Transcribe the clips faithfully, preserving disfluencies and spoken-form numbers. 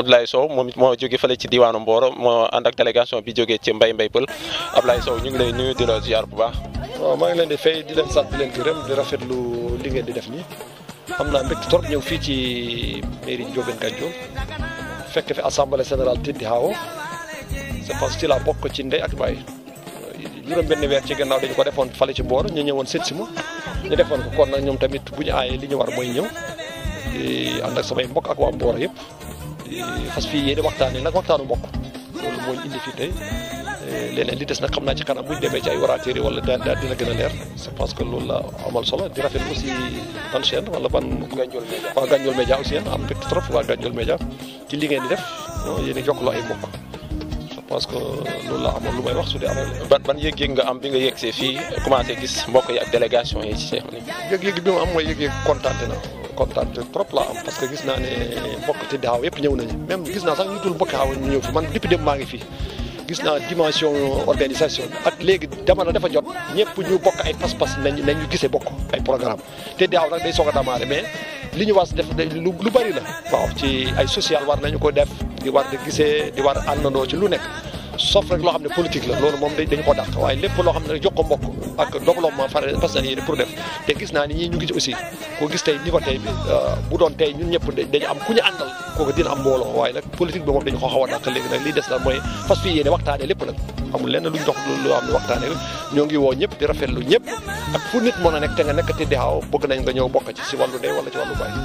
Ablaye Sow moom it moo jóge fële ci diwaanu Mboro moo ànd ak délégation bi jógee ci Mbay Mbay Pël Ablaye Sow ñu ngi lay nuyu di la ziar bu baax. waaw maa ngi leen di fay di leen sant di leen gërëm di rafetlu li ngeen di def nii am naa mbégte trop ñëw fii ci mairie Ndiobène Gandiol fekk fi assemblée générale Tiddi Hawo c'est parce que ci laa bokk ci ndey ak baay juróom benn weer ci gannaaw dañu ko defoon fale ci Mboro ñu ñëwoon seet si ma ñu defoon ko kon nag ñoom tamit bu ñu aayee li ñu war mooy ñëw di ànd ak samay mbokk ak waa Mboro yëpp di fas fii yéene waxtaan yi nag waxtaanu mbokk loolu mooy indi fii tey leneen li des nag xam naa ci kanam bu ñu demee ci ay orateurs yi wala daal daal dina gën a leer c'est parce que loolu la amal solo di rafet aussi ban chaîne wala ban Gandiol Média waa Gandiol Média aussi am mbégte trop waa Gandiol Média ci li ngeen di def yéen a jokkaloo ay mbokk parce que loolu la amoon lu may wax su dee amoon ban ban yëg-yëg nga am bi nga yegg see fii commencé gis mbokk yi ak délégation yi ci yëg-yëg bi mu am mooy yëg-yëg kontaante na kontaante trop la am parce que gis naa ne mbokk Tiddi Hawo yëpp ñëw nañu même gis naa sax ñu dul mbokk Hawo ñu ñëw fi man depuis dem maa ngi fii gis naa dimension organisation ak léegi jamono dafa jot ñëpp ñu bokk ay pas-pas nañ nañ ñu gisee bokk ay programme Tiddi Hawo nag day soog a démarré mais li ñu war def lu lu bari la waaw ci ay social war nañu ko def di war di gisee di war àndandoo ci lu nekk sauf rek loo xam ne politique la loolu moom dañu ko dàq waaye lépp loo xam ne rek jox ko mbokk ak développement far parce que yéene pour def te gis naa ni ñii ñu ngi ci aussi ko gis tey niveau tey bi bu doon tey ñun ñëpp dañu am ku ñu àndal kooku dina am mbooloo waaye nag politique bi moom dañu ko xaw a dàq léegi nag lii des na mooy fas fi yéene waxtaane lépp nag amul lenn luñ dox loo xam ne waxtaane ñoo ngi woo ñëpp di rafetlu ñëpp ak fu nit mën a nekk te nga nekk Tiddi Hawo bëgg nañ nga ñëw bokk ci si wàllu ndey wala ci wàllu baay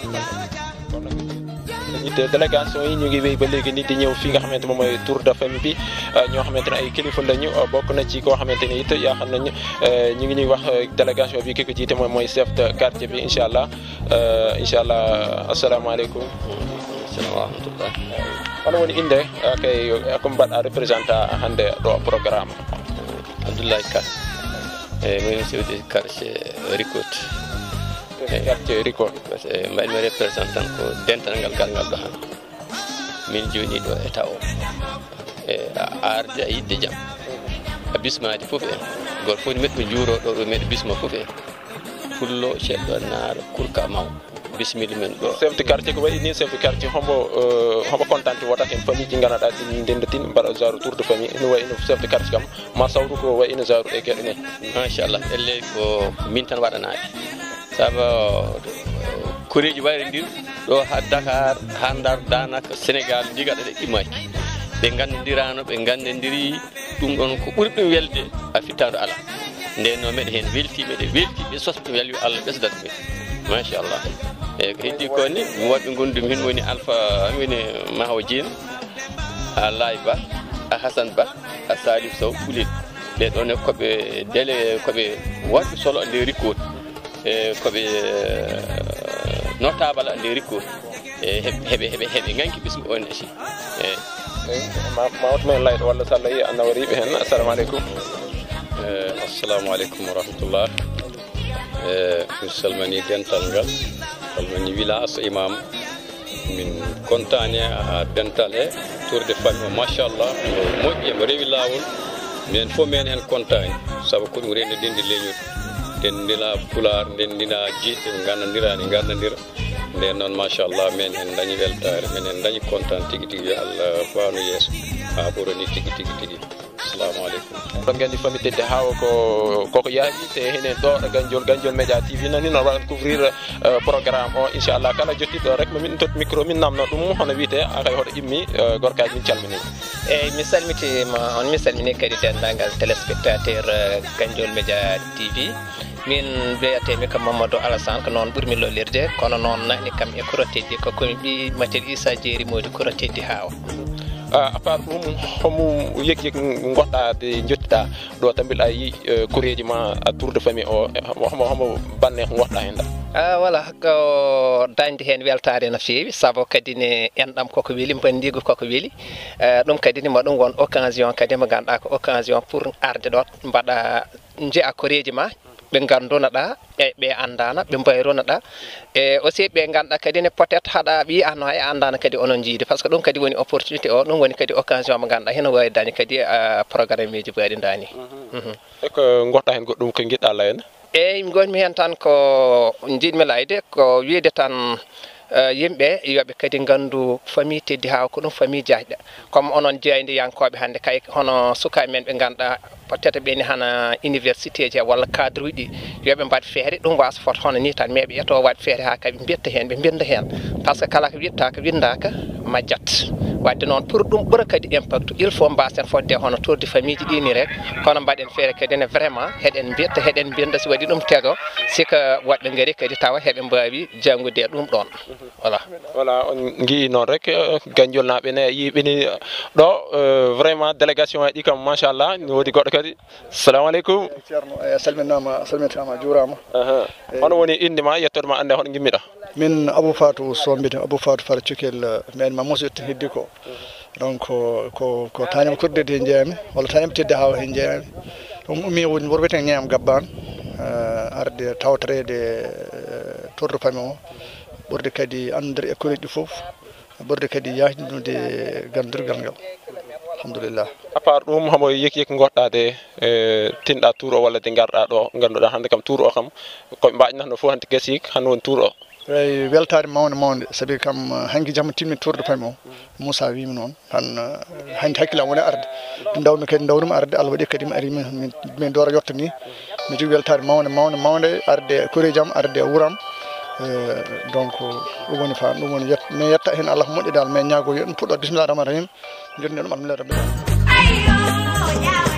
délégation yi ñu ngi wéy ba léegi nit di ñëw fii nga xamante moom mooy tour de famille bi ñoo xamante ne ay kilifa lañu bokk na ci koo xamante ni it yaa xam nañu ñu ngi ñuy wax délégation bi ki ko jiite moom mooy chef de quartier bi incha allah incha allah asalaamaaleykum. salaam wa rahmatullah. hono woni inde kay ko mbaɗɗa représentant hannde ɗo programme Abdoulaye Ka e min chef de quartier Ricot quartier Ricot mbaɗmi représentant ko dental ngal galngal ɗo han min joni ɗo e taw e arde a yidde jaam a bismade fof en goto fof meɗɗo juuro ɗo ɗo meɗe bisma fof en pullo ceɗɗo naaro kurka maw bisimilla men ɗo chef de quartier ko waɗi ni chef de quartier hombo hombo contante woɗata en famille ji ganaɗa ɗi ndendatin mbaɗa genre tour de famille ene wayi no chef de quartier kam ma sawru ko wayi no genre ɗe gueɗe ne machallah elle ko min tan waɗanaɓe saabu koreji wayri ɗo ha Dakar ha Ndar danaka Sénégal jigaɗa ɗe ɗimaki ɓe gandodirano ɓe gandodiri ɗum ɗon ko ɓuri ɗum welde a fittado ala nden no meɗe hen welti meɗe welti ɓe sosɓe welwi Allah ɓesdat ɓe machallah eyyi ko heddi ko ni woɗɓe gondu min woni Alpha woni Mahawa Diene a Laye Ba a Hassane Ba a Salif Sow Ɓulel ɓeɗon e koɓe délé koɓe waɗɓe solo nde Ricot e koɓe notable nde Ricot e heɓe heɓe heɓe ganki bismi on asi eyyi ma ma watmen layɗo walla so Allah yi a naworiɓe hen assalamu aleykum assalamu aleykum wa rahmatullah e mi salmini dental ngal salmini village imam min contane ha dental he tour de famille machallah moƴƴi emo rewi lawol minen fof men hen contani saabu ko ɗum rende dendi leñol dendina pular dendina jiiɗe ɓe gandandirani gandadira nden noon machallah men en dañi weltare men en dañi content tigui tigui yo Allah fawno yeeso ha ɓurani tigui tigui tigui assalamu aleykum ɗon gandi famille Tiddi Hawo ko koko yaaji te henen ɗo ɗo Gandiol Gandiol Média T V nani noon waɗat couvrir programme o inchallah kala jottiɗo rek min tot micro min namno ɗum hono wiyete akay hoɗo immi gorkaji min calmini eyyi mi salmitima on mi salmini kadi dendagal téléspectateur Gandiol Média T V min wiyatemi ko Mamadou Alassane ko noon ɓuurmi lollirde kono noon nani kam e Kouroteddi ko komi ɓi Matel Issa Diéry modi Kouroteddi Hawo à part ɗum homo yek yek goɗɗa de jottiɗa ɗo tambiɗa yi koreji ma tour de famille o homo homo banne ko goɗɗa hen ɗa a voilà ko dañde hen weltare no fewi saabu kadi ne enɗam koko weeli bandigo koko weeli ɗum kadi ne ma ɗum won occasion kadi mo ganduɗa ko occasion pour arde ɗo mbaɗa jeeya koreji ma ɓe gandunoɗa e ɓe andana ɓe mbayronoɗa e aussi ɓe ganduɗa kadi ne peut être haɗa ɓi ano e andana kadi onon jiidi par ce que ɗum kadi woni opportunité o ɗum woni kadi occasion mo ganduɗa heno wawi dañi kadi programme uji mbaɗi dani e ko goɗɗa hen goɗɗum ko jiɗɗa layne eyyi mi gonmi hen tan ko jiɗmi layde ko wiide tan yimɓe yoɓe kadi gandu famille teddi ha ko ɗum famille jaaƴɗa comme onon jeyde yankoɓe hande kay hono sukaɓe men ɓe ganduɗa peut être ɓeni hana université ji walla cadre uji yoɓe mbaɗ feere ɗum wasa fota hono ni tan mais ɓe ƴetto waɗ feere ha kadi mbiyetta hen ɓe binda hen par ce que kala ko wittaka windaka majjat wadde noon pour ɗum ɓuura kadi impact il faut mbasen fodde hono tour de famille ji ɗini rek kono mbaɗen feere kadi ne vraiment heɗen mbitta heɗen binda so waɗi ɗum tego sika woɓɓe gaari kadi tawa heɓe mbawi janggude ɗum ɗon voilà voilà on gui noon rek Gandiol naɓe ne yiɓini ɗo vraiment délégation aji kam machallah ne woodi goɗɗo kadi assalamu aleykum ceerno e salminama salminama juurama hono woni inde ma yettode ma ande hono gimmiɗa min Abou Fatou Sombito Abou Fatou Fara Cukel men ma musidɗo heddi ko donc ko ko tañam kurdede he jeeyami walla tañam tedde hawa he jeeyami ɗum ummi woni wuro wiyeten ñeam gabban arde tawtorede tour de famille o ɓurde kadi andude école ɗi foof ɓurde kadi yajnude gandirgal ngal alhamdulillah à part ɗum homo yek yek goɗɗade e tinɗa tour o walla de garɗa ɗo ganduɗa hande kam tour o kam koɓe mbajnatno fof hande gassi hande woni tour o eyi weltare mawde mawde saabi kam hanki jamma timmi tour de famille o Moussa wimi noon tan hande hakkillam woni arde ɗum dawmi kadi dawrumi arde Allah waɗi kadi mi ari min doora yetto ni mi jogui weltare mawde mawde mawde arde koreji jam arde wuuram donc ɗum woni fa ɗum woni yetta mais yetta hen Allah ko moƴƴi dal mais ñaago yo ɗum puɗɗo bismillah rahmani rahim jonni ɗum alhamdulillah rabbil alamin